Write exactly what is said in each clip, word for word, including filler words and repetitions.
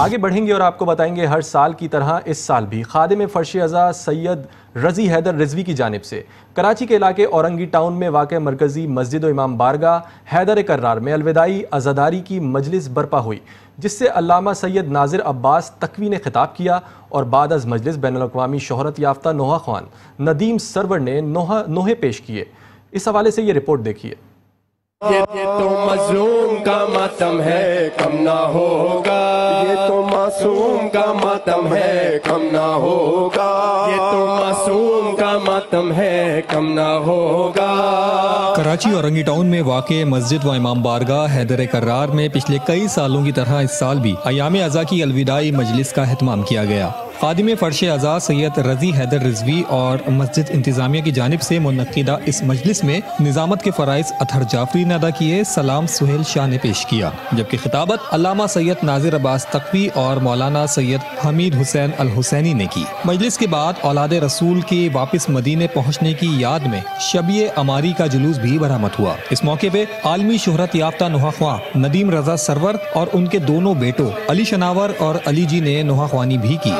آگے بڑھیں گے اور آپ کو بتائیں گے ہر سال کی طرح اس سال بھی خادم فرش ازا سید رضی حیدر رضوی کی جانب سے کراچی کے علاقے اورنگی ٹاؤن میں واقع مرکزی مسجد و امام بارگاہ حیدر کرار میں الوداعی عزاداری کی مجلس برپا ہوئی، جس سے علامہ سید ناظر عباس تقوی نے خطاب کیا اور بعد از مجلس بین الاقوامی شہرت یافتہ نوحہ خوان ندیم سرور نے نوحے پیش کیے۔ اس حوالے سے یہ رپورٹ دیکھیے۔ یہ تو مظلوم کا ماتم ہے کم نہ ہوگا، یہ تو معصوم کا ماتم ہے کم نہ ہوگا، یہ تو معصوم کا ماتم ہے کم نہ ہوگا۔ کراچی اورنگی ٹاؤن میں واقع مسجد و امام بارگاہ حیدر کرار میں پچھلے کئی سالوں کی طرح اس سال بھی ایام عزا کی الوداعی مجلس کا اہتمام کیا گیا۔ خادم فرش ازا سید رضی حیدر رضوی اور مسجد انتظامیہ کی جانب سے منعقدہ اس مجلس میں نظامت کے فرائض اطہر جعفری نے ادا کیے، سلام سہیل شاہ نے پیش کیا، جبکہ خطابت علامہ سید ناظر عباس تقوی اور مولانا سید حمید حسین الحسینی نے کی۔ مجلس کے بعد اولاد رسول کے واپس مدینے پہنچنے کی یاد میں شبیہ اماری کا جلوس بھی برآمد ہوا۔ اس موقع پہ عالمی شہرت یافتہ نوحہ خواں ندیم رضا سرور اور ان کے دونوں بیٹوں علی شناور اور علی جی نے نوحہ خوانی بھی کی۔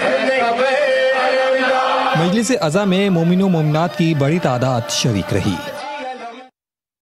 مجلس عزا میں مومن و مومنات کی بڑی تعداد شریک رہی۔